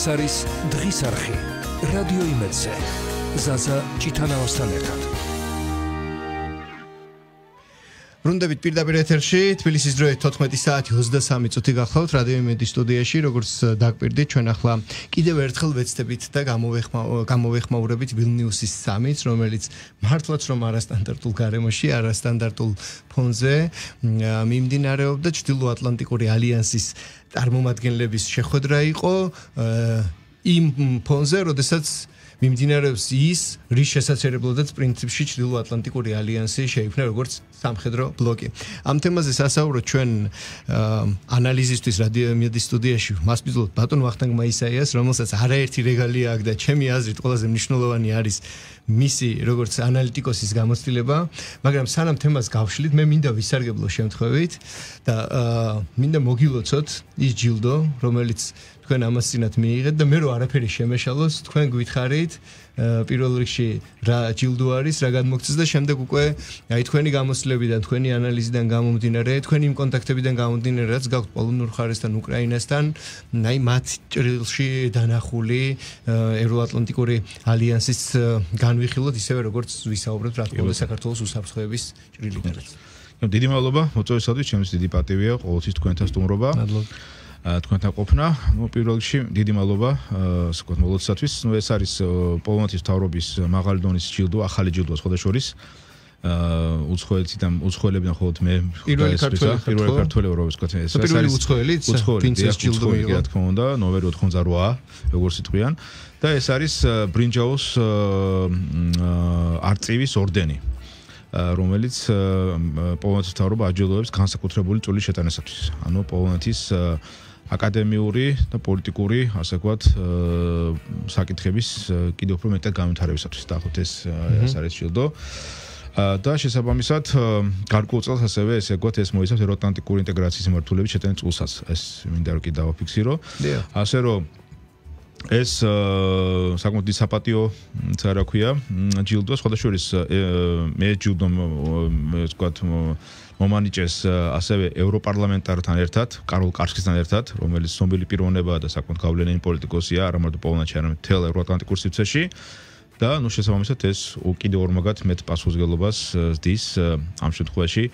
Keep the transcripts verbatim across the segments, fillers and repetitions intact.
ეს არის დღის არხი რადიო იმედზე ზაზა ჭიტანაოსთან ერთად ბრუნდებით პირდაპირ ეთერში თბილისის დროით თოთხმეტი საათი ოცდასამი წუთი გახლავთ რადიო იმედის სტუდიაში როგორც დაგკვირდით ჩვენ ახლა კიდევ ერთხელ ვეცდებით და გამოვეხმაურებით ვილნიუსის სამიტს რომელიც მართლაც რომ არასტანდარტულ გარემოში არასტანდარტულ ფონზე მიმდინარეობდა ჩრდილოატლანტიკური ალიანსის წარმომადგენლების შეხვედრა იყო იმ ფონზე როდესაც მიმდინარეობს ის რის შესაძლებლობაც პრინციპში ჩრდილოატლანტიკური ალიანსი შეიქმნა როგორც სამხედრო ბლოკი. ამ თემაზე სასაუბროთ ჩვენ ანალიზისთვის რადიო იმედის სტუდიაში მასპინძლობთ ბატონ ვახტანგ მაისაიას, რომელსაც არაერთი რეგალია აქვს და ჩემი აზრით ყველაზე მნიშვნელოვანი არის მისი როგორც ანალიტიკოსის გამოცდილება, მაგრამ სანამ თემას გავშლით, მე მინდა ვისარგებლო შემთხვევით და მინდა მოგილოცოთ ის ჯილდო, რომელიც თქვენ ამას წინათ მიიღეთ და მე რო არაფერი შემეშალოს, თქვენ გვითხრით პირველ რიგში რა ჯილდო არის, რა გადმოგწეს და შემდეგ უკვე აი თქვენი გამოცდილებიდან, თქვენი ანალიზიდან გამომდინარე, თქვენი იმ კონტაქტებიდან გამომდინარე, რაც გაქვთ პოლონურ ხარესთან, უკრაინასთან, აი მათ ჭრილში დანახული ევროატლანტიკური ალიანსის განვიხილოთ ისევე როგორც ვისაუბრებთ რა თქმა უნდა საქართველოს უსაფრთხოების ჭრილიდანაც. დიდი მადლობა მოწვევისათვის, ჩემს დიდი პატივია ყოველთვის თქვენთან სტუმრობა. თქვენთან ყოფნა. ნუ პირველ რიგში დიდი მადლობა საკუთარ მოლოცვისათვის. ნუ ეს არის პოლონეთის მთავრობის მაღალი დონის ჯილდო, ახალი ჯილდო სხვადასხვა. აა უცხოელიდან უცხოელებიდან მხოლოდ მე პირველი ქართველი პირველი ქართველი ვარ ვთქვათ ეს არის პირველი უცხოელი პრინცეს ჯილდო მიიღო რა თქმა უნდა ნომერი ოთხმოცდაოთხა როგორც იტყვიან და ეს არის ბრინჯაოს არწივის ორდენი რომელიც პოლონეთის მთავრობა აჯილდოებს განსაკუთრებული წვლილი შეტანისათვის. ანუ პოლონეთის აკადემიური და პოლიტიკური, ასე ვთქვათ, საკითხების კიდევ უფრო მეტად განვითარებისათვის. დაახლოებით ეს ეს არის ჯილდო. და შესაბამისად გარკვეულ წელს ასევე ესე ვთქვათ ეს მოიცავს ევროატლანტიკური ინტეგრაციის მიმართულებით შეტანის წულსაც. ეს მინდა რომ კი დავაფიქსირო. ასე რომ ეს საკმაოდ საპატიო რა ქვია ჯილდო სხვადასხვა მე ჯილდო ეს ვთქვათ მომანიჭეს ასევე ევროპარლამენტართან ერთად, კარლ კარსკისთან ერთად, რომელიც ცნობილი პიროვნებაა და საკმაოდ გავლენიანი პოლიტიკოსია, არა მარტო პოლონეთში, არამედ მთელ ევროატლანტიკურ სივრცეში. და ნუ შესაბამისად ეს კიდევ ორმაგად მეტ პასუხისმგებლობას ზდის ამ შემთხვევაში.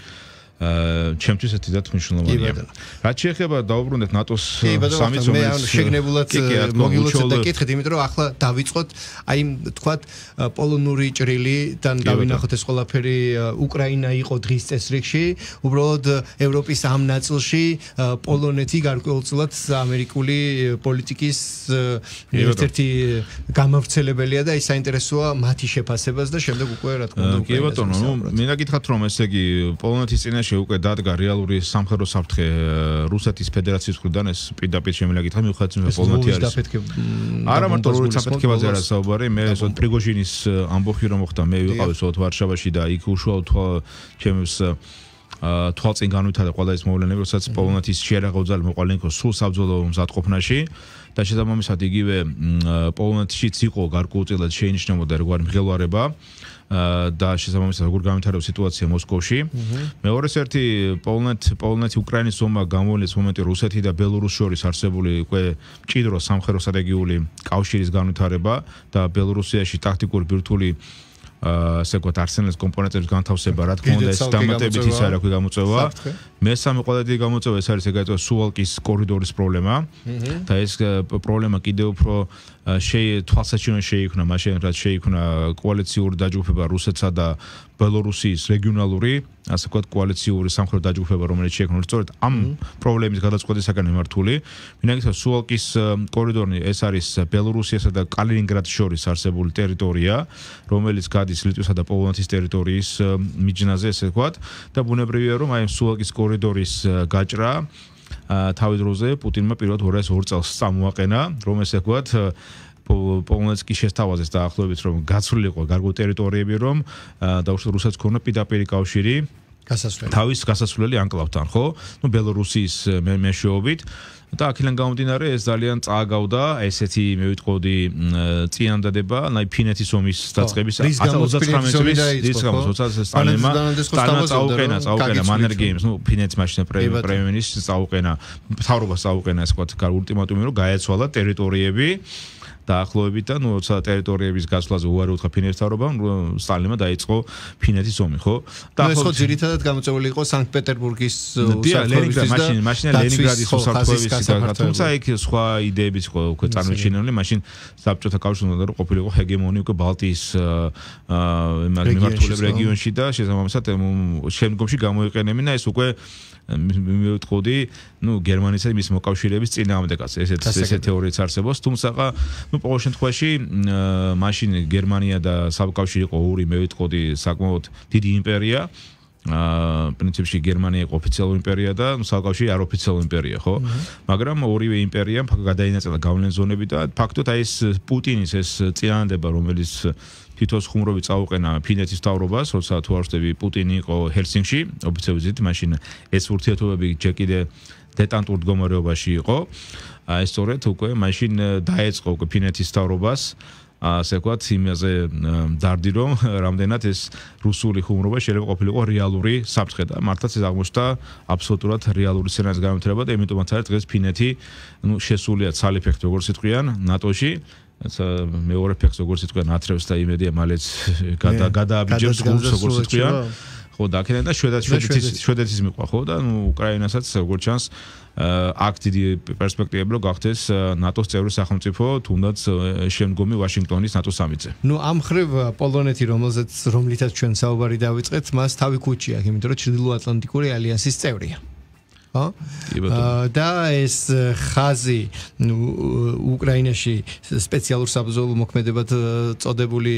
ჩემთვის ეს დიდად მნიშვნელოვანია. რაც შეეხება დაუბრუნდეთ ნატოს სამიტს, მე შეგნებულად მოგილოცეთ და კითხეთ, იმიტომ რომ ახლა დავიწყოთ აი თქვათ პოლონური ჭრილიდან დავინახოთ ეს ყველაფერი უკრაინა იყო დღის წესრიგში, უბრალოდ ევროპის ამ ნაწილში პოლონეთი გარკვეულწილად ამერიკული პოლიტიკის ერთ-ერთი გამავრცელებელია და ის საინტერესოა მათი შეფასებას და შემდეგ უკვე რა თქმა უნდა კი ბატონო, ნუ მინდა გითხრათ რომ ესე იგი პოლონეთის წინაშე უკვე დადგა რეალური სამხედრო საფრთხე რუსეთის ფედერაციის მხრიდან ეს პირდაპირ შემიძლია გითხრათ მიუხედავად იმისა პოლონეთი არის არა მარტო რუსეთის საფრთხებაზე არა საუბარი მე ზოგ პრიგოჟინის ამბოხი რომ მოხდა მე ვიყავი სულ ვარშავაში და იქ უშუალოდ ჩემს თვალწინ განვითარდა ყველა ეს მოვლენები როდესაც პოლონეთის შეერაღავძალი მოყოლენკო სულ საბრძოლო მზადყოფნაში და შესაბამისად იგივე პოლონეთშიც იყო გარკვეულწილად შეინიშნებოდა როგორი მღელვარება და შესაბამისად როგორ განვითარდება სიტუაცია მოსკოვში. მეორეს ერთი პოლონეთ პოლონეთი უკრაინის ომმა გამოვლენს მომენტი რუსეთი და ბელორუსი შორის არსებული უკვე მჭიდრო სამხედრო სტრატეგიული კავშირის განვითარება და ბელორუსიაში ტაქტიკური ბირთვული ასე ვთქვათ არსენალის კომპონენტების განთავსება, რა თქმა უნდა ეს დამატებით ის არა ქვი გამოწვევა. მესამე ყველა დიდი გამოწვევა ეს არის ეგრეთ სუვალკის კორიდორის პრობლემა და ეს პრობლემა კიდევ უფრო თვალსაჩინო შეიქმნა მაშინ რაც შეიქმნა კოალიციური დაჯგუფება რუსეთსა და ბელორუსიის რეგიონალური ასე ვთქვათ კოალიციური სამხედრო დაჯგუფება რომელიც შეიქმნა სწორედ ამ პრობლემის გადაწყვეტისაგან მიმართული. მინდა გითხრათ სუვალკის კორიდორი ეს არის ბელორუსიასა და კალინინგრადს შორის არსებული ტერიტორია რომელიც გადის ლიტვისა და პოლონეთის ტერიტორიის მიჯნაზე ესე ვთქვათ და ბუნებრივია რომ აი სუვალკის კორიდორის გაჭრა თავის დროზე პუტინმა პირველად ორ ათას ორ წელს წამოაყენა რომ ესე ვთქვათ პოლონეთს შესთავაზეს დაახლოებით რომ გაცვლილიყო გარკვეული ტერიტორიები რომ დაუშვათ რუსეთს ქონა პირდაპირი კავშირი გასასვლელი. თავის გასასვლელი ანკლავთან, ხო? ნუ ბელორუსიის მეშვეობით და აქედან გამომდინარე ეს ძალიან წააგავდა ესეთი მე ვიტყოდი წინანდადება, აი ფინეთის ომის დაწყების ოცდათხრამეტი წლის რის გამო სტალინმა სტალინმა წაუყენა, წაუყენა მანერ გეიმს, ნუ ფინეთის მაშინ პრემიერ-მინისტრს წაუყენა, მთავრობას წაუყენა ეს თქვა ულტიმატუმი რომ გაეცვალა ტერიტორიები დაახლოებით და ნუ როცა ტერიტორიების გასვლაზე უარი უთხრა ფინეთის მთავრობამ სტალინმა დაიწყო ფინეთის ომი, ხო? და ეს ხო ძირითადად გამოწვეული იყო სანქტ-პეტერბურგის უსაფრთხოებისთვის და მაშინ მაშინ ლენინგრადის უსაფრთხოების თუმცა იქ სხვა იდეებიც იყო უკვე წარმოჩენილი, მაშინ საბჭოთა კავშირი უნდა რომ ყოფილიყო ჰეგემონი უკვე ბალტიის მიმართულებ რეგიონში და შესაბამისად შემდგომში გამოიყენებინა ეს უკვე მე ვიტყოდი, ნუ გერმანიისა და მის მოკავშირეების წინააღმდეგაც ესეთ ესეთ თეორიაც არსებობს, თუმცა ნუ ყოველ შემთხვევაში მაშინ გერმანია და საბკავშირი იყო ორი მე ვიტყოდი საკმაოდ დიდი იმპერია. აა პრინციპში გერმანია იყო ოფიციალური იმპერია და საბკავშირი აროფიციალური იმპერია, ხო? მაგრამ ორივე იმპერიამ გადაინაწილა გავლენის ზონები და ფაქტობრივად აი ეს პუტინის ეს წინააღმდება, რომელიც თითოს ხუმრობით წაუყენა ფინეთის მთავრობას, როცა თუ არ ვშტები პუტინი იყო ჰელსინკში ოფიციალური ვიზიტით, მაშინ ეს ურთიერთობები ჯერ კიდე დეტანტურ მდგომარეობაში იყო. აი სწორედ უკვე მაშინ დაეწყო უკვე ფინეთის მთავრობას ასე ვთქვათ იმაზე დარდი რომ რამდენად ეს რუსული ხუმრობა შეიძლება ყოფილიყო რეალური საფრთხე და მართლაც ეს აღმოჩნდა აბსოლუტურად რეალური სცენარის გამართლება და იმიტომაც არის დღეს ფინეთი ნუ შესულია ცალი ფეხით როგორც იტყვიან ნატოში მეორე ფეხს როგორც იტყვიან ათრევს და იმედია მალეც გადააბიჯებს გულს როგორც იტყვიან ხო და აქედან და შვედეთის შვედეთის მიყვა ხო და ნუ უკრაინასაც როგორც ჩანს აქ დიდი პერსპექტივები რომ გახდეს ნატოს წევრი სახელმწიფო თუნდაც შემდგომი ვაშინგტონის ნატოს სამიტზე. ნუ ამ ხრივ პოლონეთი რომელზეც რომლითაც ჩვენ საუბარი დავიწყეთ, მას თავი ქუჩი აქვს, იმიტომ რომ ჩრდილოატლანტიკური ალიანსის წევრია. ხო? და ეს ხაზი ნუ უკრაინაში სპეციალურ საბრძოლო მოქმედებად წოდებული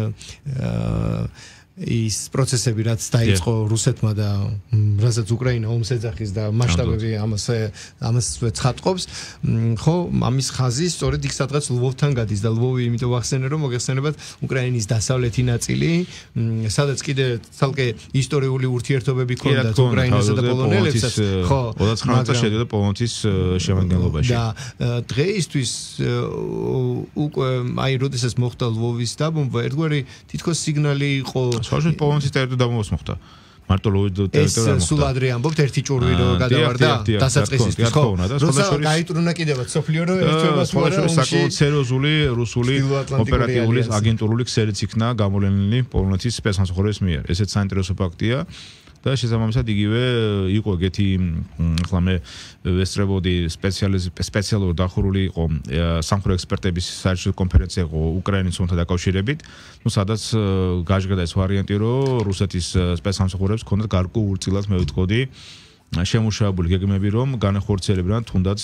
ის პროცესები რაც დაიწყო რუსეთმა და რასაც უკრაინა ომს ეძახის და მასშტაბები ამას ამას ცხადყოფს, ხო, ამის ხაზი სწორედ იქ სადღაც ლვოვთან გადის და ლვოვი იმიტომ ვახსენე რომ მოგეხსენებათ უკრაინის დასავლეთი ნაწილი, სადაც კიდე ცალკე ისტორიული ურთიერთობები ქონდათ უკრაინასა და პოლონელებსაც, ხო, ოცდათხრამეტი წელს შედიოდა პოლონეთის შემადგენლობაში. და დღეისთვის უკვე აი როდესაც მოხდა ლვოვის დაბომბვა, ერთგვარი თითქოს სიგნალი იყო საშუალო პოლონეთის ტერიტორია დამოუკიდებლობის მოხდა. მარტო ლოვის ტერიტორია მოხდა. ეს სულ ადრე ამბობთ ერთი ჭურვი რო გადავარდა დასაწყისისთვის ხო. როცა გაიტრუნა კიდევაც სოფლიო რო ერთვებას მოყარა საკმაოდ სერიოზული რუსული ოპერატიული აგენტურული ქსელიც იქნა გამოვლენილი პოლონეთის სპეცსამსახურების მიერ. ესეც საინტერესო ფაქტია. და შესაბამისად იგივე იყო ეგეთი ახლა მე ვესწრებოდი სპეციალურ დახურული იყო სამხედრო ექსპერტების საერთო კონფერენცია იყო უკრაინის ომთან დაკავშირებით, ნუ სადაც გაჟღერდა ეს ვარიანტი რომ რუსეთის სპეცსამსახურებს ქონდათ გარკვეულწილად მე ვიტყოდი შემუშავებული გეგმები რომ განახორციელებდნენ თუნდაც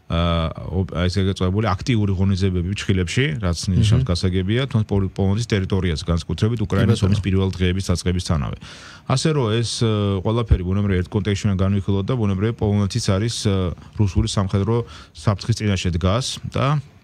აა ესე გეწოებული აქტიური ღონისძიებები ჩხილებში, რაც ნიშნავს გასაგებია, თუნდაც პოლონეთის ტერიტორიაზე, განსაკუთრებით უკრაინის ომის პირველ დღეების დაწყებისთანავე. ასე რომ ეს ყველაფერი ბუნებრივია ერთ კონტექსტში უნდა განვიხილოთ და ბუნებრივია პოლონეთის არის რუსული სამხედრო საფრთხის წინაშე დგას და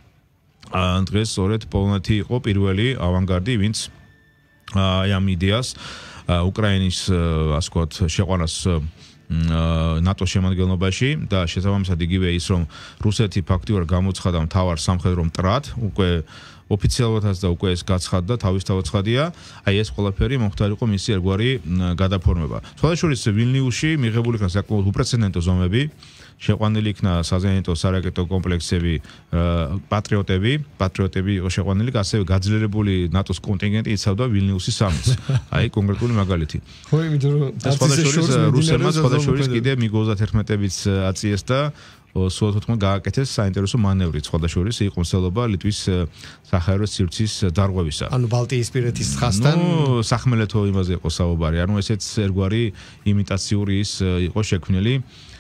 დღეს სწორედ პოლონეთი იყო პირველი ავანგარდი, ვინც აი ამ იდეას უკრაინის ასე ვთქვათ შეყვანას ნატოს შემადგენლობაში და შესაბამისად იგივე ის რომ რუსეთი ფაქტიურად გამოცხადა მთავარ სამხედრო მტრად უკვე ოფიციალურადაც და უკვე ეს გაცხადდა თავის თავაცხადია აი ეს ყველაფერი მომხდარიყო მისი ერთგვარი გადაფორმება. სხვადასხვა ვილნიუსში მიღებული იქნა საკმაოდ უპრეცედენტო ზომები შეყვანილი იქნა საზენიტო სარაკეტო კომპლექსები პატრიოტები პატრიოტები იყო შეყვანილი ასევე გაძლიერებული ნატოს კონტინგენტი იცავდა ვილნიუსის სამიტს აი კონკრეტული მაგალითი ხო იმიტომ რომ სხვადასხვა რუსებმა სხვადასხვა კიდე მიგ ოცდაათერთმეტებიც აწიეს და სულთმ გააკეთეს საინტერესო მანევრი სხვადასხვა იყო მსელობა ლიტვის სახაერო სივრცის დარღვევისა. ანუ ბალტიისპირეთის ხასთან ნუ სახმელეთო იმაზე იყო საუბარი. ანუ ესეც ერთგვარი იმიტაციური ის იყო შექმნილი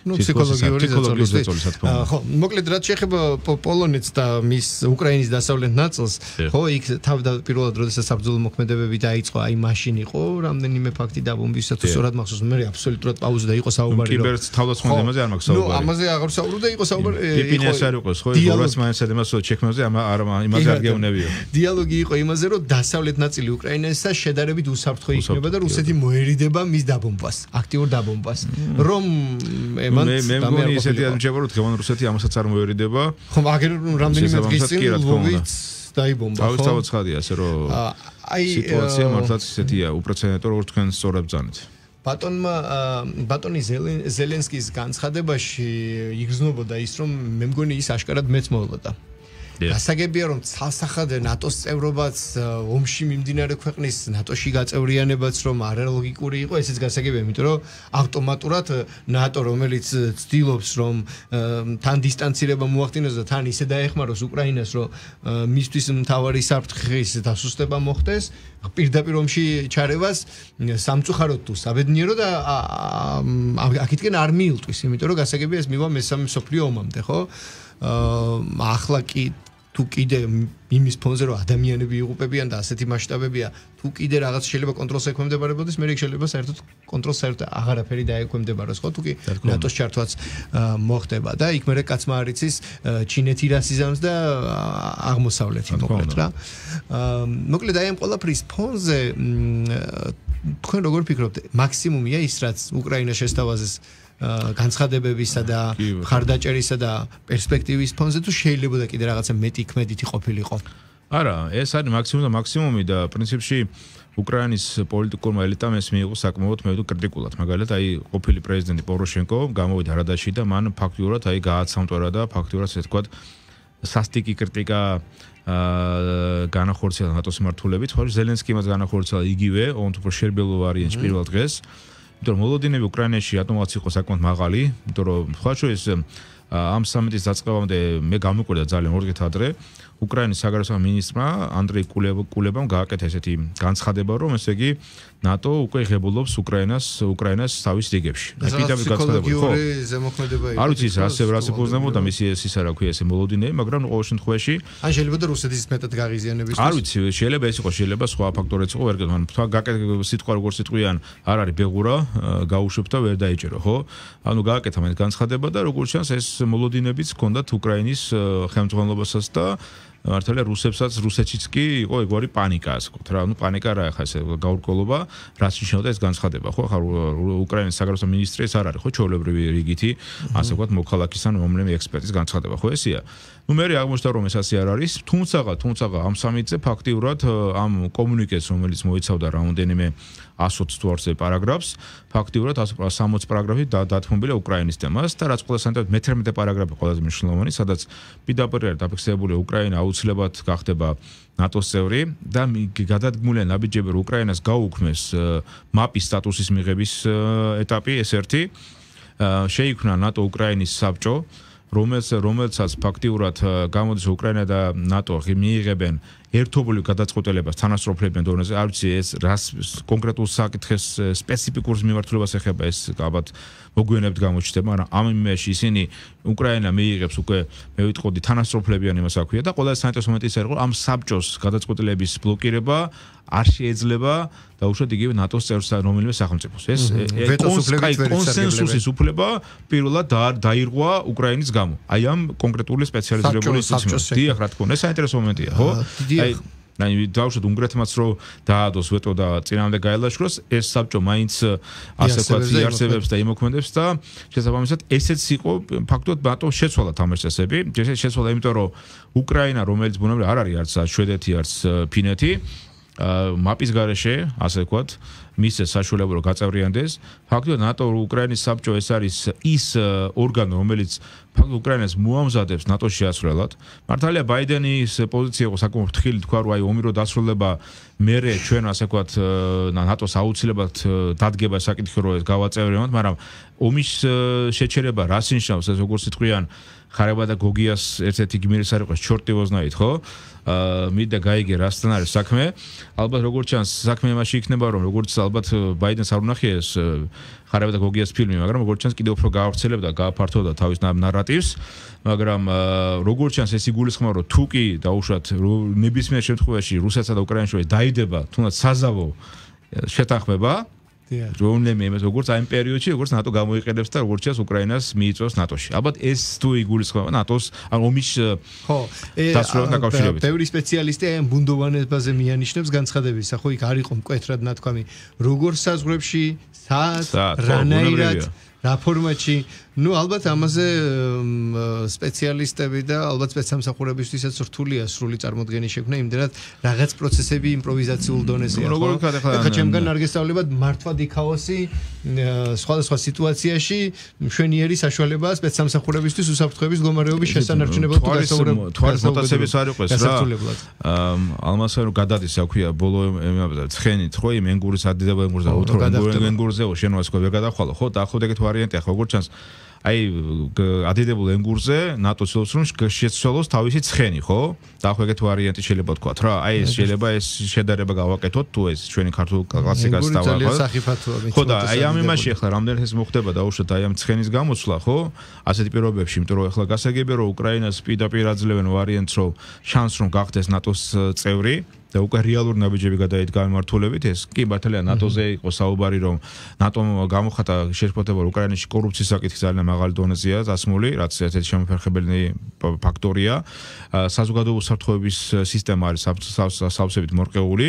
ну ფსიქოლოგიური ზეწოლის ხო მოკლედ რაც შეეხება პოლონეთს და მის უკრაინის დასავლეთ ნაწილს ხო იქ თავდაპირველად როდესაც საბრძოლო მოქმედებები დაიწყო აი მაშინ იყო რამდენიმე ფაქტი დაბომბვისა თუ სწორად მახსოვს მე აბსოლუტურად პაუზა იყო საუბარი რომ კიბერ თავდასხმამდე არ მაქვს საუბარი ნუ ამაზე აღარ საუბრობდა იყო საუბარი პიპინეს არ იყოს ხო როგორც მაინცად იმასო ჩექმებზე არ იმაზე არ გეუნებიო დიალოგი იყო იმაზე რომ დასავლეთ ნაწილი უკრაინასა შედარებით უსაფრთხო იქნება და რუსეთი მოერიდება მის დაბომბვას აქტიურ დაბომბვას რომ მე მე მგონი ისეთი ამჩება რომ დღევანდელ რუსეთი ამასაც არ მოერიდება ხო აგერ რამდენიმე დღის წინ ლვოვიც დაიბომბა ხო თავისთავად ცხადია ასე რომ აი სიტუაცია მართლაც ისეთია უპრეცედენტო როგორც თქვენ სწორად ბრძანეთ ბატონმა ბატონი ზელენსკის განცხადებაში იგრძნობოდა ის რომ მე მგონი ის აშკარად მეც მოვლოდა გასაგებია რომ ცალსახად ნატოს წევრობაც ომში მიმდინარე ქვეყნის ნატოში გაწევრიანებაც რომ არალოგიკური იყო ესეც გასაგებია იმიტომ რომ ავტომატურად ნატო რომელიც ცდილობს რომ თან დისტანცირება მოახდინოს და თან ისე დაეხმაროს უკრაინას რომ მისთვის მთავარი საფრთხის დასუსტება მოხდეს პირდაპირ ომში ჩარევას სამწუხაროდ თუ საბედნიერო და აქეთკენ არ მიილტვის იმიტომ რომ გასაგებია ეს მივა მესამე მსოფლიო ომამდე ხო ახლა კი თუ კიდე იმის ფონზე რომ ადამიანები იღუპებიან და ასეთი მასშტაბებია თუ კიდე რაღაც შეიძლება კონტროლს ექვემდებარებოდეს მე შეიძლება საერთოდ კონტროლს საერთოდ აღარაფერი დაექვემდებაროს ხო თუ კი ნატოს ჩართვაც მოხდება და იქ მე კაცმა არ იცის ჩინეთი რას იზამს და აღმოსავლეთი მოკლედ რა მოკლედ აი ამ ყველაფრის ფონზე თქვენ როგორ ფიქრობთ მაქსიმუმია ის რაც უკრაინას შესთავაზეს განცხადებებისა და ხარდაჭერისა და პერსპექტივის ფონზე თუ შეიძლება და კიდე რაღაცა მეტი ქმედითი ყოფილიყო არა ეს არის მაქსიმუმი და მაქსიმუმი და პრინციპში უკრაინის პოლიტიკურმა ელიტამ ეს მიიღო საკმაოდ მე ვიტყვი კრიტიკულად მაგალითად აი ყოფილი პრეზიდენტი პოროშენკო გამოვიდა რადაში და მან ფაქტიურად აი გააცამტვერა და ფაქტიურად ესე ვთქვათ სასტიკი კრიტიკა განახორციელა ნატოს მმართველობით ხო ზელენსკი მას განახორციელა იგივე ონტ უფრო შერბელო ვარიანტში პირველ დღეს იმიტომ რომ მოლოდინები უკრაინაში ატომაც იყო საკმაოდ მაღალი, იმიტომ რომ სხვა შორის ამ სამიტის დაწყებამდე მე გამიკვირდა ძალიან ორ დღით ადრე უკრაინის საგარეო მინისტრმა ანდრეი კულებამ გააკეთა ესეთი განცხადება, რომ ესე იგი ნატო უკვე ღებულობს უკრაინას უკრაინას თავის რიგებში. პირდაპირ განცხადება ხო? ზემოქმედება იყო. არ ვიცი რას რას ეფუძნებოდა მისი ეს ის არა ქვია ესე მოლოდინები, მაგრამ ყოველ შემთხვევაში ან შეიძლება რუსეთის მეტად გაღიზიანების არ ვიცი შეიძლება ეს იყოს შეიძლება სხვა ფაქტორიც იყო ვერ გეტყვი, თქვა გაკეთე სიტყვა როგორც სიტყვიან არ არის ბეღურა, გაუშვებ და ვერ დაიჭერო, ხო? ანუ გააკეთა მე განცხადება და როგორც ჩანს ეს მოლოდინებიც ჰქონდათ უკრაინის ხელმძღვანელობასაც და მართალია რუსებსაც რუსეთშიც კი იყო ეგორი პანიკა ასე ვთქვათ რა ну პანიკა რა ხა ესე გაურკვევლობა რაც ნიშნავდა ეს განცხადება ხო ხა უკრაინის საგარეო მინისტრი ეს არ არის ხო ჩვეულებრივი რიგითი ასე ვთქვათ მოქალაქის ან მომლემი ექსპერტის განცხადება ხო ესია ну მე აღმოჩნდა რომ ეს ასე არ არის თუმცაღა თუმცაღა ამ სამიტზე ფაქტიურად ამ კომუნიკეს რომელიც მოიცავდა რაუნდენიმე one hundred თუ პარაგრაფს ფაქტიურად one hundred sixty პარაგრაფი დათმობილია უკრაინის თემას და რაც ყველა სანტად მეთერთმეტე პარაგრაფი ყველაზე მნიშვნელოვანი სადაც პირდაპირ არის დაფიქსირებული უკრაინა აუცილებლად გახდება ნატოს წევრი და გადადგმულია ნაბიჯები რომ უკრაინას გაუქმეს მაპის სტატუსის მიღების ეტაპი ეს ერთი შეიქმნა ნატო უკრაინის საბჭო რომელს რომელსაც ფაქტიურად გამოდის უკრაინა და ნატო მიიღებენ ერთობლივ გადაწყვეტილებას თანასწორფლებიან დონეზე არ ვიცი ეს რას კონკრეტულ საკითხის სპეციფიკურ მიმართულებას ეხება ეს ალბათ მოგვიანებით გამოჩნდება მაგრამ ამ იმაში ისინი უკრაინა მიიღებს უკვე მე ვიტყოდი თანასწორფლებიან იმას აქვია და ყველა საინტერესო მომენტი ის არის რომ ამ საბჭოს გადაწყვეტილების ბლოკირება არ შეიძლება და უშუალოდ იგივე ნატოს წევრ რომელიმე სახელმწიფოს ეს კონსენსუსის უფლება პირველად დაირღვა უკრაინის გამო აი ამ კონკრეტული სპეციალიზებული ინსტიტუციის დიახ რა თქმა უნდა ეს საინტერესო მომენტია ხო აი აი დავუშვათ უნგრეთმაც რო დაადოს ვეტო და წინამდე გაელაშქროს ეს საბჭო მაინც ასე ვთქვათ იარსებებს და იმოქმედებს და შესაბამისად ესეც იყო ფაქტობრივად ნატო შეცვალა თამაშწესები ეს შეცვალა იმიტომ რომ უკრაინა რომელიც ბუნებრივად არ არის არც შვედეთი არც ფინეთი მაპის გარეშე ასე ვთქვათ მისცეს საშუალება რომ გაწევრიანდეს ფაქტობრივად ნატო უკრაინის საბჭო ეს არის ის ორგანო რომელიც ფაქტობრივად უკრაინას მოამზადებს ნატოში შეასრულებლად მართალია ბაიდენის პოზიცია იყო საკმაოდ ფრთხილი თქვა რომ აი ომი რო დასრულდება მერე ჩვენ ასე ვთქვათ ნატოს აუცილებლად დადგება საკითხი რომ ეს გავაწევრიანოთ მაგრამ ომის შეჩერება რას ნიშნავს ეს როგორც სიტყვიან ხარება და გოგიას ერთ-ერთი გმირის არ იყოს ჩორტი ვოზნაით ხო აა მიდა გაიგე რასთან არის საქმე ალბათ როგორც ჩანს საქმე იმაში იქნება რომ როგორც ალბათ ბაიდენს არ უნახია ეს ხარება და გოგიას ფილმი, მაგრამ როგორც ჩანს კიდევ უფრო გაავრცელებდა, გააფართოვდა თავის ნარატივს, მაგრამ როგორც ჩანს ეს იგულისხმება, რომ თუ კი დაუშვათ ნებისმიერ შემთხვევაში რუსეთსა და უკრაინის შორის დაიდება თუნდაც საზავო შეთანხმება რომლემი იმას როგორც აი იმ პერიოდში როგორც ნატო გამოიყენებს და როგორც ჩანს უკრაინას მიიწვევს ნატოში. ალბათ ეს თუ იგულისხმება ნატოს ან ომის ხო დასრულებთან დაკავშირებით. ბევრი სპეციალისტი აი ამ ბუნდოვანებაზე მიანიშნებს განცხადებისა, ხო იქ არ იყო მკვეთრად ნათქვამი როგორ საზღვრებში, სად, რანაირად, რა ფორმატში. ნუ ალბათ ამაზე სპეციალისტები და ალბათ სპეცსამსახურებისთვისაც რთულია სრული წარმოდგენის შექმნა, იმდენად რაღაც პროცესები იმპროვიზაციულ დონეზეა. როგორ ვქადე ხა ჩემგან არ გესწავლებათ მართვად იქაოსი სხვადასხვა სიტუაციაში მშვენიერი საშუალებაა სპეცსამსახურებისთვის უსაფრთხოების მდგომარეობის შესანარჩუნებლად თუ გასაუბრებლად. თვალის მოტაცების არ იყოს რა. ალმასა რომ გადადის, რა ქვია, ბოლო ცხენით, ხო, იმ ენგურის ადიდება ენგურზე, უთრო ენგურზე შენვას ხო ვერ გადახვალო, ხო, დაახლოებით ეგეთ ვარიანტია, ხო, როგორც ჩანს აი ადიდებულ ენგურზე ნატო ცდილობს რომ შეცვალოს თავისი ცხენი, ხო? დაახლოებით ეგეთ ვარიანტი შეიძლება თქვათ რა. აი ეს შეიძლება ეს შედარება გავაკეთოთ თუ ეს ჩვენი ქართულ კლასიკას დავაყოთ. ხო და აი ამ იმაში ახლა რამდენად ეს მოხდება დაუშვათ აი ამ ცხენის გამოცვლა, ხო? ასეთი პირობებში, იმიტომ რომ ახლა გასაგებია რომ უკრაინას პირდაპირ აძლევენ ვარიანტს რომ შანსს რომ გახდეს ნატოს წევრი და უკვე რეალური ნაბიჯები გადაიდგა მიმართულებით ეს კი მართალია ნატოზე იყო საუბარი რომ ნატომ გამოხატა შეშფოთება რომ უკრაინაში კორუფციის საკითხი ძალიან მაღალი დონეზეა დასმული რაც ერთ-ერთი შემოფერხებელი ფაქტორია საზოგადოებრივი უსაფრთხოების სისტემა არის სავსებით მორყეული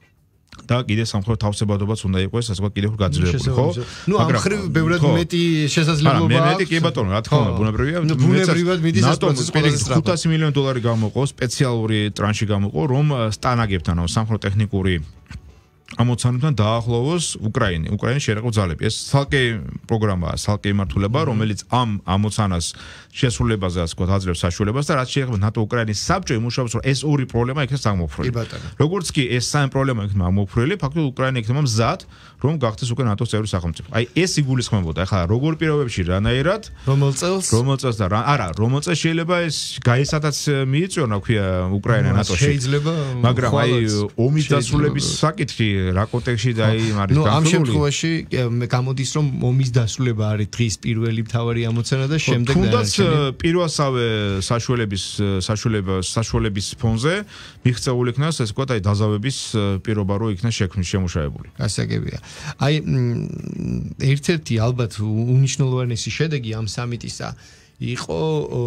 და კიდე სამხრეთ თავსებადობაც უნდა იყოს ასე ვთქვათ კიდევ უფრო გაძლიერებული ხო? ნუ ამ ხრივ ბევრად მეტი შესაძლებლობა აქვს. არა, მე მეტი კი ბატონო, რა თქმა უნდა, ბუნებრივია. ბუნებრივად მიდის ეს პროცესი ყველაზე სწრაფად. ხუთასი მილიონი დოლარი გამოყო, სპეციალური ტრანში გამოყო, რომ სტანაგებთან, სამხრეთ ტექნიკური ამოცანებთან დაახლოვოს უკრაინი, უკრაინის შერეყო ძალები. ეს ცალკე პროგრამაა, ცალკე იმართულება, რომელიც ამ ამოცანას შესრულებაზე ასე ვთქვათ აძლევს საშუალებას და რაც შეეხება ნატო-უკრაინის საბჭო იმუშავებს, რომ ეს ორი პრობლემა იქნეს აღმოფხვრილი. როგორც კი ეს სამი პრობლემა იქნება აღმოფხვრილი, ფაქტობრივად უკრაინა იქნება მზად, რომ გახდეს უკვე ნატოს წევრი სახელმწიფო. აი ეს იგულისხმებოდა. ახლა როგორ პირობებში რანაირად, რომელ წელს? რომელ წელს და არა, რომელ წელს შეიძლება ეს გაისადაც მიიწვიონ, რა ქვია, უკრაინა ნატოში. შეიძლება, მაგრამ აი ომის დასრულების საკითხი რა კონტექსტში და აი არის განხილული. ნუ ამ შემთხვევაში გამოდის რომ ომის დასრულება არის დღის პირველი მთავარი ამოცანა და შემდეგ თუნდაც პირველსავე საშუალების საშუალებას საშუალების ფონზე მიღწეული იქნა ასე ვთქვათ აი დაზავების პირობა რო იქნა შექმნილი შემუშავებული. გასაგებია. აი ერთ-ერთი ალბათ უნიშნულოვანესი შედეგი ამ სამიტისა იყო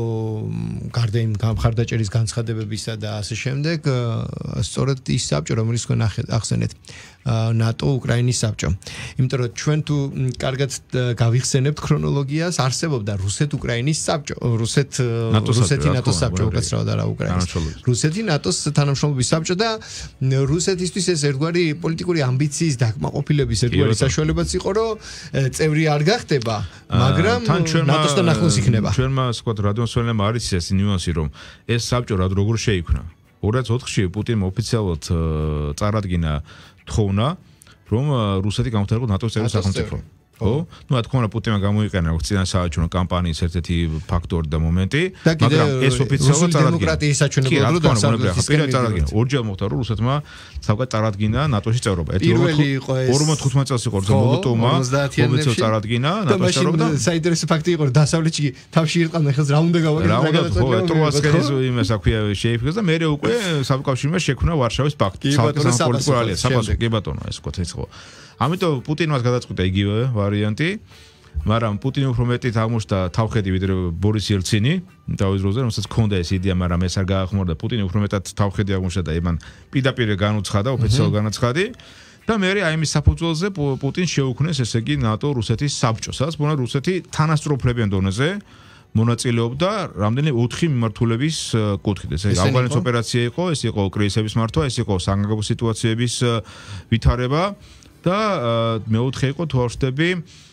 გარდა იმ მხარდაჭერის განცხადებებისა და ასე შემდეგ სწორედ ის საბჭო რომელიც თქვენ ახსენეთ ნატო უკრაინის საბჭო. იმიტომ რომ ჩვენ თუ კარგად გავიხსენებთ ქრონოლოგიას არსებობდა რუსეთ-უკრაინის საბჭო, რუსეთ რუსეთი ნატოს საბჭო უკაცრავად არა უკრაინის. რუსეთი ნატოს თანამშრომლობის საბჭო და რუსეთისთვის ეს ერთგვარი პოლიტიკური ამბიციის დაკმაყოფილების ერთგვარი საშუალებაც იყო რომ წევრი არ გახდება, მაგრამ ნატოსთან ახლოს იქნება. ჩვენმა ვთქვათ რადიოსმენელებმა არის ეს ნიუანსი რომ ეს საბჭო როგორ შეიქმნა. ორი ათას ოთხში პუტინმა ოფიციალურად წარადგინა თხოვნა რომ რუსეთი გამხდარიყო ნატოს წევრი სახელმწიფო. ხო? ნუ რა თქმა უნდა პუტინმა გამოიყენა როგორც წინასაარჩევნო კამპანიის ერთ-ერთი ფაქტორი და მომენტი, მაგრამ ეს ოფიციალურად წარადგინა. დემოკრატიის საჩვენებლად რომ დასავლეთის პირად წარადგინა. ორჯერ მოხდა რომ რუსეთმა საკუთარ წარადგინა ნატოში წევრობა. პირველი იყო ეს ორი ათას წელს იყო რომ მოლოტოვმა ოფიციალურად წარადგინა ნატოში წევრობა. საინტერესო ფაქტი იყო რომ დასავლეთში თავში ირყავდნენ ხელს რა უნდა გავაკეთოთ რა უნდა ტროასკენის იმას აქვია შეიფიქრეს და მე უკვე საბჭოთა შექმნა ვარშავის პაქტი. პოლიტიკური ალიანსი საბაზო კი ბატონო ეს ვთქვათ ეს ხო. ამიტომ პუტინმაც გადაწყვიტა იგივე ვარიანტი, მაგრამ პუტინი უფრო მეტით აღმოჩნდა თავხედი ვიდრე ბორის ელცინი, თავის დროზე, რომელსაც ჰქონდა ეს იდეა, მაგრამ ეს არ გაახმოვდა. პუტინი უფრო მეტად თავხედი აღმოჩნდა და იმან პირდაპირ განუცხადა, ოფიციალურად განაცხადი. და მე აი ამის საფუძველზე პუტინს შეუქმნეს ესე იგი ნატო რუსეთის საბჭოს, სადაც მონა რუსეთი თანასწორუფლებიან დონეზე მონაწილეობდა რამდენიმე ოთხი მიმართულების კუთხით. ეს ავღანეთის ოპერაცია იყო, ეს იყო კრიზისების მართვა, ეს იყო საგანგებო სიტუაციების ვითარება. და მეოთხე იყო თუ არ ვშტები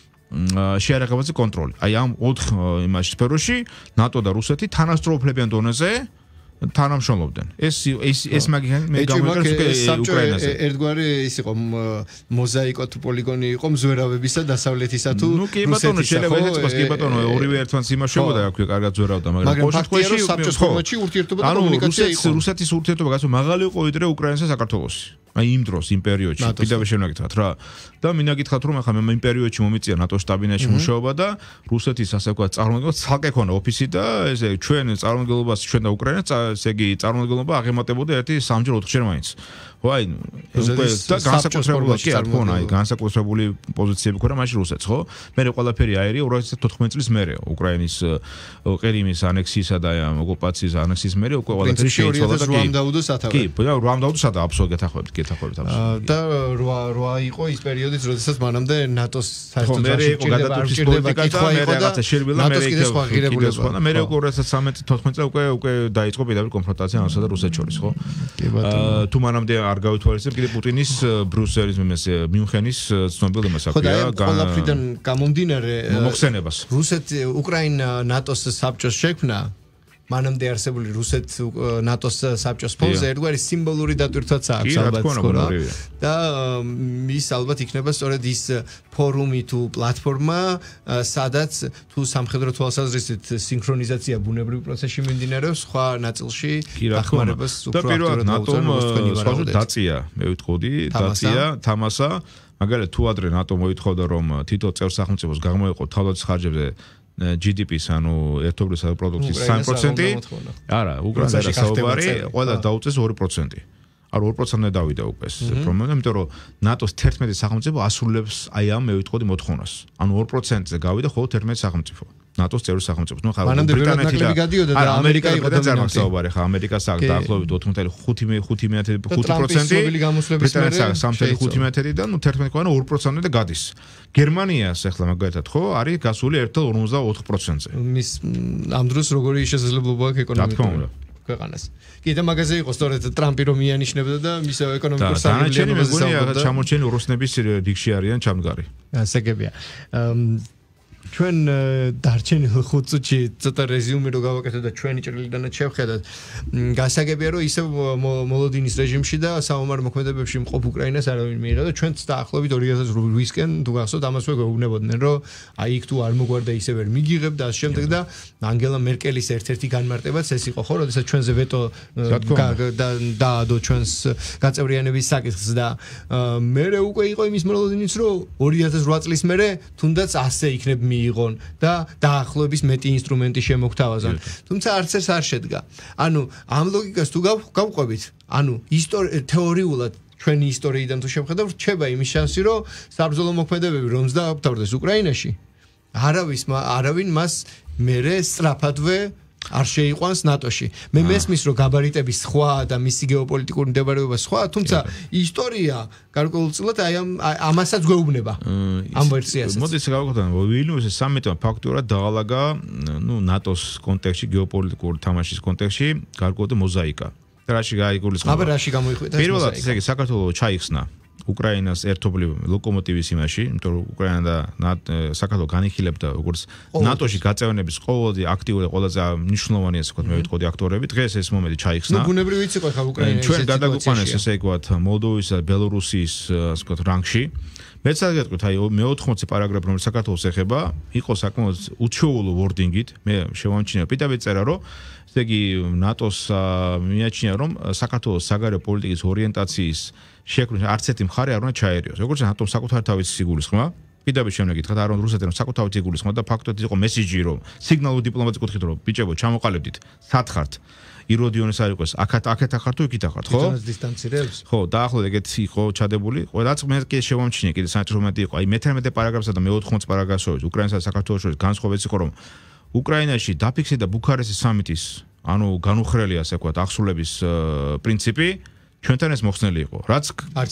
შეერაღებაზე კონტროლი. აი ამ ოთხ იმაში სფეროში ნატო და რუსეთი თანასწორუფლებიან დონეზე თანამშრომლობდნენ. ეს ეს ეს მაგალითად მე გამოვიყენე უკრაინაზე. ერთგვარი ის იყო მოზაიკო თუ პოლიგონი იყო მზვერავებისა დასავლეთისა თუ ნუ კი ბატონო შეიძლება ეს იყოს კი ბატონო ორივე ერთმანეთს იმაშებოდა რა ქვია კარგად ზვერავდა მაგრამ ყოველ შემთხვევაში საბჭოს ფორმატში ურთიერთობა და კომუნიკაცია იყო. რუსეთის ურთიერთობა გასულ მაღალი იყო ვიდრე უკრაინასა საქართველოსი. აი იმ დროს იმ პერიოდში კიდევ შემოგეკითხათ რა და მინდა გითხრათ რომ ახლა მე იმ პერიოდში მომიწია ნატოს შტაბინეტში მუშაობა და რუსეთის ასე ვთქვათ წარმომადგენლობა ცალკე ქონა ოფისი და ესე ჩვენ წარმომადგენლობას ჩვენ და უკრაინას ესე იგი წარმომადგენლობა აღემატებოდა ერთი სამჯერ ოთხჯერ მაინც ვაი უკვე და განსაკუთრებული კი არ ქონა აი განსაკუთრებული პოზიციები ქონა მაშინ რუსეთს ხო მე ყველაფერი აერია ორი ათას თოთხმეტი წლის მერე უკრაინის ყირიმის ანექსიისა და ოკუპაციის ანექსიის მერე უკვე ყველაფერი შეიცვალა და კი კი და რვა დაუდო სადა აბსოლუტურად გეთახმებით გეთახმებით აბსოლუტურად და რვა რვა იყო ის პერიოდიც როდესაც მანამდე ნატოს საერთოდ გადატვირთვის პოლიტიკა და მე რაღაცა შეიძლება მე იქნება და მე უკვე ორი ათას ცხრამეტი თოთხმეტი წელს უკვე უკვე დაიწყო პირდაპირ კონფრონტაცია ამასა და რუსეთს შორის ხო თუ მანამდე არ გავითვალისწინებ კიდე პუტინის ბრიუსელის მესე მიუნხენის ცნობილ მასაკია ყველაფრიდან გამომდინარე მოხსენებას რუსეთი უკრაინა ნატოს საბჭოს შექმნა მანამდე არსებული რუსეთ ნატოს საბჭოს ფონზე ერთგვარი სიმბოლური დატვირთვაც აქვს ალბათ სკოლა და ის ალბათ იქნება სწორედ ის ფორუმი თუ პლატფორმა სადაც თუ სამხედრო თვალსაზრისით სინქრონიზაცია ბუნებრივ პროცესში მიმდინარეობს სხვა ნაწილში დახმარებას უფრო აქტიურად ნატომ დაწია მე ვიტყოდი დაწია თამასა მაგალითად თუ ადრე ნატო მოითხოვდა რომ თითო წევრ სახელმწიფოს გამოეყო თავდაცვის ხარჯებზე ჯი დი პის ანუ ერთობლივ პროდუქტის სამი პროცენტი არა უკრაინაში საუბარი ყველა დაუწეს ორი პროცენტი არ ორი პროცენტი დავიდა უკვე ეს პრობლემა იმიტომ რომ ნატოს თერთმეტი სახელმწიფო ასრულებს აი ამ მე ვიტყოდი მოთხოვნას ანუ ორი პროცენტზე გავიდა ხოლმე თერთმეტი სახელმწიფო ნატოს წევრი სახელმწიფო ნუ ხა ბრიტანეთი და ამერიკა იყო და საუბარი ხა ამერიკას აქვს დაახლოებით ოთხ ნული ხუთი პროცენტი ბრიტანეთს სამი ნული ხუთი პროცენტი და ნუ თერთმეტი ქონა ორი პროცენტი და გადის გერმანიას ახლა მაგალითად ხო არის გასული ერთი ნული ორმოცდაოთხ პროცენტზე მის ამ დროს როგორი შესაძლებლობა აქვს ეკონომიკურად ქვეყანას. კი და მაგაზე იყო სწორედ ტრამპი რომ მიანიშნებდა და მის ეკონომიკურ სამართლებრივ მეგონია ჩამორჩენილი რუსნების რიგში არიან ჩამდგარი. ასაგებია. ჩვენ დარჩენილ ხუთ წუთში ცოტა რეზიუმე რო გავაკეთე და ჩვენი ჭრილიდანაც შევხედათ. გასაგებია რომ ისევ მოლოდინის რეჟიმში და საომარ მოქმედებებში მყოფ უკრაინას არავინ მიიღო და ჩვენც დაახლოებით ორი ათას რვისკენ თუ გახსოვთ ამას ვეუბნებოდნენ რომ აი იქ თუ არ მოგვარდა ისე ვერ მიგიღებ და ამ შემდეგ და ანგელა მერკელის ერთ-ერთი განმარტებაც ეს იყო ხო როდესაც ჩვენზე ვეტო დაადო ჩვენს გაწევრიანების საკითხს და მერე უკვე იყო იმის მოლოდინიც რომ ორი ათას რვა წლის მერე თუნდაც ასე იქნებ მიიღონ და დაახლოების მეტი ინსტრუმენტი შემოგთავაზონ. თუმცა არც ეს არ შედგა. ანუ ამ ლოგიკას თუ გავყვებით, ანუ თეორიულად ჩვენი ისტორიიდან თუ შევხედავთ, რჩება იმის შანსი, რომ საბრძოლო მოქმედებები რომს დაამთავრდეს უკრაინაში. არავის არავინ მას მერე სწრაფადვე არ შეიყვანს ნატოში. მე მესმის რომ გაბარიტების სხვა და მისი გეოპოლიტიკური მდებარეობა სხვა, თუმცა ისტორია გარკვეულწილად აი ამ ამასაც გვეუბნება. ამ ვერსიასაც. მოდი გავაკეთოთ, ვილნიუსის სამიტმა ფაქტურად დაალაგა, ნუ ნატოს კონტექსტში, გეოპოლიტიკური თამაშის კონტექსტში გარკვეული მოზაიკა. და რაში გაიგულისხმება? აბა რაში გამოიხვედა ეს მოზაიკა? პირველად ესე იგი საქართველოს ჩაიხსნა უკრაინას ერთობლივ ლოკომოტივის იმაში, იმიტომ რომ უკრაინა და საქართველო განიხილებდა როგორც ნატოში გაწევნების ყოველდღე აქტიური ყველაზე მნიშვნელოვანი ასე ვთქვათ მე ვიტყოდი აქტორები. დღეს ეს მომენტი ჩაიხსნა. ნუ ბუნებრივი იცი ხო ხა უკრაინა ჩვენ გადაგვიყვანეს ესე ვთქვათ მოლდოვისა და ბელორუსიის ასე ვთქვათ რანგში. მეც აგეტყვით აი მე ოთხმოცი პარაგრაფი რომელიც საქართველოს ეხება, იყო საკმაოდ უჩვეულო ვორდინგით. მე შევამჩნია პიტაბი წერა რომ ესე იგი ნატოს მიაჩნია რომ საქართველოს საგარეო პოლიტიკის ორიენტაციის შექმნა არც ერთი მხარე არ უნდა ჩაერიოს. როგორც ნატომ საკუთარი თავის სიგულისხმა, პირდაპირ შემოგეკითხათ არ უნდა რუსეთთან საკუთარი სიგულისხმა და ფაქტობრივად იყო მესიჯი რომ სიგნალური დიპლომატიის კუთხით რომ ბიჭებო ჩამოყალიბდით, სათხართ იროდიონის არ იყოს, აქეთ აქეთ ახარ თუ იქით ახარ, ხო? ბიზნეს დისტანცირებს. ხო, დაახლოებით ეგეთი იყო ჩადებული. ყველაც მე კი შევამჩნიე კიდე საერთოდ მომენტი იყო. აი მეთერთმეტე პარაგრაფსა და მე ოთხმოცი პარაგრაფს შორის უკრაინასა და საქართველოს შორის განსხვავებაც იყო რომ უკრაინაში დაფიქსირდა ბუქარესტის სამიტის, ანუ განუხრელი ასე ვთქვათ, აღსრულების პრინციპი ჩვენთან ეს მოხსნელი იყო. რაც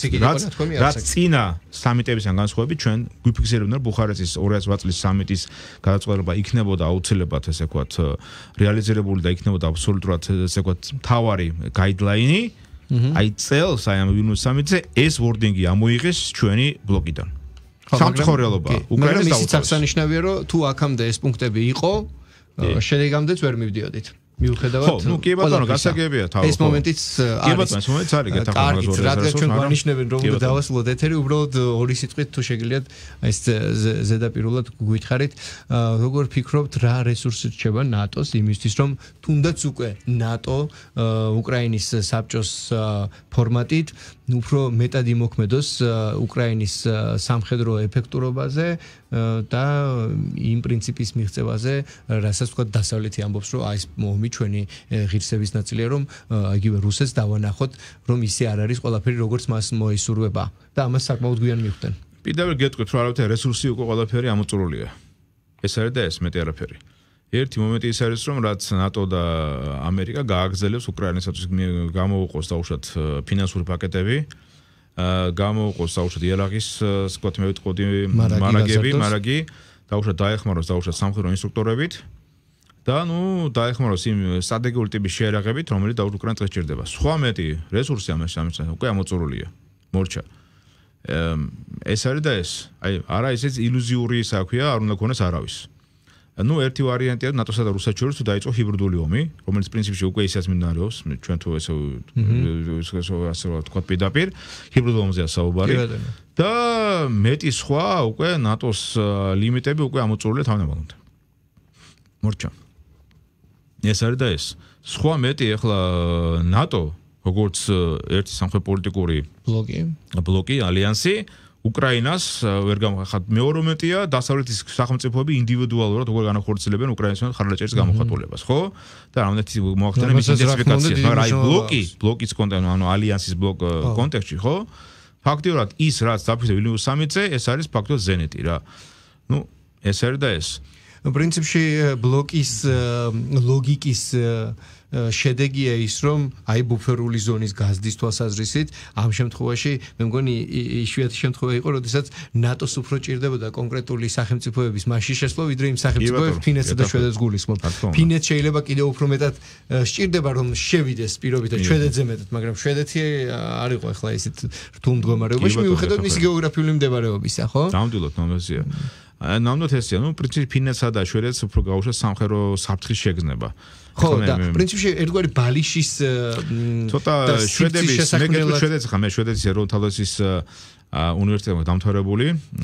რაც წინა სამიტებისგან განსხვავებით ჩვენ გვიფიქსირებდნენ რომ ბუხარესტის ორი ათას რვა წლის სამიტის გადაწყვეტილება იქნებოდა აუცილებლად ესე ვთქვათ რეალიზირებული და იქნებოდა აბსოლუტურად ესე ვთქვათ მთავარი გაიდლაინი. აი წელს აი ამ ვილნიუსის სამიტზე ეს ვორდინგი ამოიღეს ჩვენი ბლოკიდან. სამწუხარო რეალობაა. უკრაინის დაუწყეს. ისიც აღსანიშნავია რომ თუ აქამდე ეს პუნქტები იყო, შედეგამდეც ვერ მივდიოდით. მიუხედავად ხო, ნუ კი ბატონო, გასაგებია თავი. ეს მომენტიც არის. კი ბატონო, ეს მომენტიც არის გეთახმა მაგას ორ ეზერს. ჩვენ გვანიშნებენ რომ უნდა დავასრულოთ ეთერი, უბრალოდ ორი სიტყვით თუ შეგიძლიათ ეს ზედაპირულად გვითხრით, როგორ ფიქრობთ რა რესურსი რჩება ნატოს იმისთვის რომ თუნდაც უკვე ნატო უკრაინის საბჭოს ფორმატით უფრო მეტად იმოქმედოს უკრაინის სამხედრო ეფექტურობაზე და იმ პრინციპის მიღწევაზე, რასაც თქვა დასავლეთი ამბობს, რომ აი ეს ომი ჩვენი ღირსების ნაწილია, რომ იგივე რუსეთს დავანახოთ, რომ ისე არ არის ყველაფერი როგორც მას მოისურვება და ამას საკმაოდ გვიან მიხვდნენ. პირდაპირ გეტყვით, რომ ალბათ რესურსი უკვე ყველაფერი ამოწურულია. ეს არის და ეს მეტი არაფერი. ერთი მომენტი ის არის, რომ რაც ნატო და ამერიკა გააგრძელებს უკრაინისათვის გამოუყოს დაუშვათ ფინანსური პაკეტები, გამოუყოს დაუშვათ იარაღის, ვთქვათ, მე ვიტყოდი მარაგები, მარაგი, დაუშვათ დაეხმაროს დაუშვათ სამხედრო ინსტრუქტორებით და ნუ დაეხმაროს იმ სტრატეგიული ტიპის შეერაღებით, რომელიც დაუშვათ უკრაინას წესჭირდება. სხვა მეტი რესურსი ამას ამას უკვე ამოწურულია. მორჩა. ეს არის და ეს. აი, არა ისიც ილუზიური საქმეა, არ უნდა ქონდეს არავის. ნუ ერთი ვარიანტია ნატოსა და რუსეთს შორის თუ დაიწყო ჰიბრიდული ომი, რომელიც პრინციპში უკვე ისაც მიმდინარეობს, ჩვენ თუ ესე ესე ასე ვთქვათ პირდაპირ, ჰიბრიდულ ომზეა საუბარი. და მეტი სხვა უკვე ნატოს ლიმიტები უკვე ამოწურულია თავნაბალნად. მორჩა. ეს არის და ეს. სხვა მეტი ახლა ნატო, როგორც ერთი სამხრეთ პოლიტიკური ბლოკი, ბლოკი, ალიანსი უკრაინას ვერ გამახათ მეორე მეტია დასავლეთის სახელმწიფოები ინდივიდუალურად როგორ განახორციელებენ უკრაინასთან ხარდაჭერის გამოხატულებას, ხო? და რამდენად მოახდინონ მის ინტენსიფიკაციას, მაგრამ აი ბლოკი, ბლოკის კონტექსტში, ანუ ალიანსის ბლოკ კონტექსტში, ხო? ფაქტიურად ის რაც დაფიქსირდა ვილნიუს სამიტზე, ეს არის ფაქტობრივად ზენიტი რა. ნუ ეს არის და ეს. პრინციპში ბლოკის ლოგიკის შედეგია ის, რომ აი ბუფერული ზონის გაზდის თვალსაზრისით ამ შემთხვევაში მე მგონი იშვიათი შემთხვევა იყო, როდესაც ნატოს უფრო ჭირდებოდა კონკრეტული სახელმწიფოების მასში შესვლა, ვიდრე იმ სახელმწიფოებს ფინეთსა და შვედეთს გულისხმობ. ფინეთს შეიძლება კიდევ უფრო მეტად სჭირდება რომ შევიდეს პირობით და შვედეთზე მეტად, მაგრამ შვედეთი არ იყო ახლა ისეთ რთულ მდგომარეობაში, მიუხედავად მისი გეოგრაფიული მდებარეობისა, ხო? ნამდვილად ნამდვილადია. ნამდვილად ესეა, ნუ პრინციპი ფინეთსა და შვედეთს უფრო გაუშვეს სამხედრო საფრთხის შეგრძნება. ხო და პრინციპში ერთგვარი ბალიშის ცოტა შვედების მე გეტყვი შვედეთს ხა მე შვედეთის ეროვნული თავდაცვის უნივერსიტეტში დამთავრებული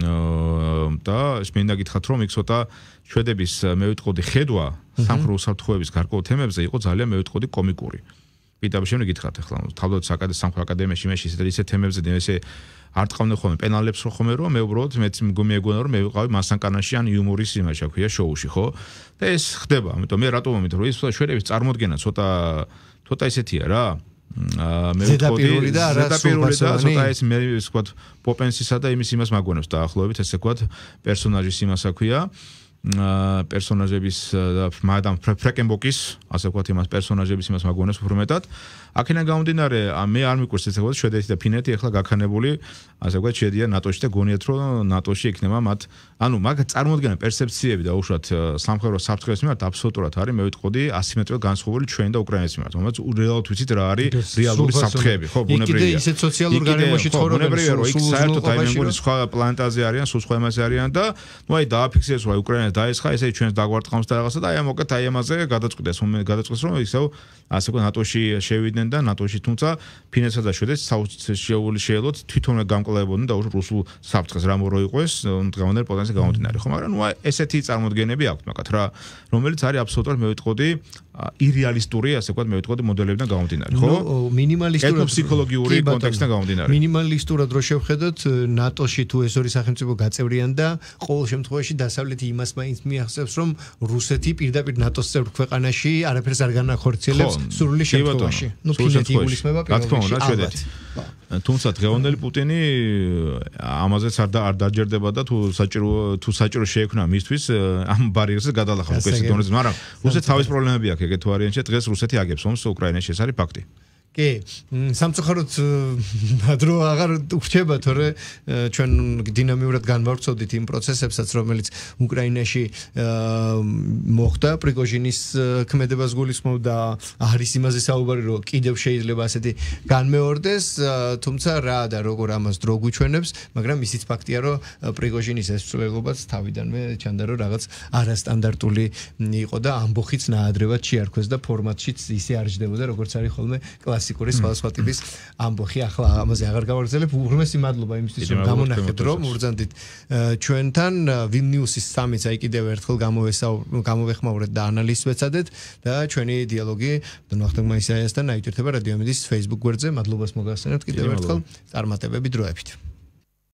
და მინდა გითხრათ რომ იქ ცოტა შვედების მე ვიტყოდი ხედვა სამხედრო უსაფრთხოების გარკვეულ თემებზე იყო ძალიან მე ვიტყოდი კომიკური. პირდაპირ შემდეგ გითხრათ ახლა თავდაცვის აკადემიის სამხედრო აკადემიაში მე ისეთ ისეთ თემებზე ესე არ ტყავდნენ ხოლმე პენალებს რო ხომ რომ მე უბრალოდ მეც მეგონა რომ მე ვიყავი მასანკანაში ან იუმორის იმაში აქვია შოუში ხო და ეს ხდება ამიტომ მე რატომ მომით რომ ის შვედების წარმოდგენა ცოტა ცოტა ისეთია რა მე ვთქვი და ზედაპირული და ცოტა ეს მე ვთქვათ პოპენსისა და იმის იმას მაგვენებს დაახლოებით ესე ვთქვათ პერსონაჟის იმას აქვია პერსონაჟების და მადამ ფრეკენბოკის ასე ვთქვათ იმას პერსონაჟების იმას მაგვენებს უფრო მეტად აქედან გამომდინარე მე არ მიყვარს ესე ვთქვათ შვედეთი და ფინეთი ახლა გაქანებული ასე ვთქვათ შედიან ნატოში და გონიათ რომ ნატოში იქნება მათ ანუ მაგ წარმოუდგენელი პერსეფციები და უშუალოდ სამხედრო საფრთხეს მიმართ აბსოლუტურად არის მე ვიტყოდი ასიმეტრიულად განსხვავებული ჩვენ და უკრაინის მიმართ რომელიც რეალურად ვიცით რა არის რეალური საფრთხეები ხო ბუნებრივია იქ ისეთ სოციალურ გარემოში ცხოვრობენ ბუნებრივია რომ იქ საერთოდ აი მე მგონი სხვა პლანეტაზე არიან სულ სხვა იმაზე არიან და ნუ აი დააფიქსირეს რომ აი უკრაინა დაესხა ესე ჩვენს დაგვარტყამს და რაღაცა და აი მოკეთ აი ამაზე გადაწყვიტეს რომ გადაწყვიტეს რომ ისევ ასე ვთქვათ ნატოში შევიდნენ და ნატოში თუმცა ფინეთსა და შვედეთს შეეული შეელოთ თვითონვე გამკლავებოდნენ და რუსულ საფრთხეს რა მორო იყოს დღევანდელ პოტენციალზე გამომდინარე ხო მაგრამ ნუ აი ესეთი წარმოდგენები აქვთ მაგათ რა რომელიც არის აბსოლუტურად მე ვიტყოდი ირეალისტური ასე ვთქვათ მე ვიტყოდი მოდელებიდან გამომდინარე ხო ნუ მინიმალისტურად ეთნოფსიქოლოგიური კონტექსტიდან გამომდინარე მინიმალისტურად რო შევხედოთ ნატოში თუ ეს ორი სახელმწიფო გაწევრიან და ყოველ შემთხვევაში დასავლეთი იმას მაინც მიახსენებს რომ რუსეთი პირდაპირ ნატოს წევრ ქვეყანაში არაფერს არ განახორციელებს სრული შემთხვევაში ნუ ფინეთი იგულისხმება პირველში თუმცა დღევანდელი პუტინი ამაზეც არ არ დაჯერდება და თუ საჭირო თუ საჭირო შეექმნა მისთვის ამ ბარიერზე გადალახავს უკვე ეს დონეზე მაგრამ რუსეთს თავის პრობლემები აქვს ეგეთ ვარიანტში დღეს რუსეთი აგებს ომს უკრაინაში ეს არის ფაქტი კი, სამწუხაროდ დრო აღარ ვრჩება, თორე ჩვენ დინამიურად განვავრცობდით იმ პროცესებსაც, რომელიც უკრაინაში მოხდა, პრიგოჟინის ქმედებას გულისხმობდა, არის იმაზე საუბარი, რომ კიდევ შეიძლება ასეთი განმეორდეს, თუმცა რა და როგორ ამას დრო გვიჩვენებს, მაგრამ ისიც ფაქტია, რომ პრიგოჟინის ეს ცვლილებაც თავიდანვე ჩანდა, რომ რაღაც არასტანდარტული იყო და ამბოხიც ნაადრევად შეარქვეს და ფორმატშიც ისე არ ჯდებოდა, როგორც არის ხოლმე კლასიკური სხვადასხვა ტიპის ამბოხი. ახლა ამაზე აღარ გავაგრძელებ. უღრმესი მადლობა იმისთვის, რომ გამონახეთ, რომ მურზანდით ჩვენთან ვილნიუსის სამიც აი კიდევ ერთხელ გამოვეხმაურეთ და ანალიზს ვეცადეთ და ჩვენი დიალოგი დონახტმა ისაიასთან აიჭირდება რადიო იმედის Facebook გვერდზე. მადლობას მოგახსენებთ კიდევ ერთხელ წარმატებები დროებით.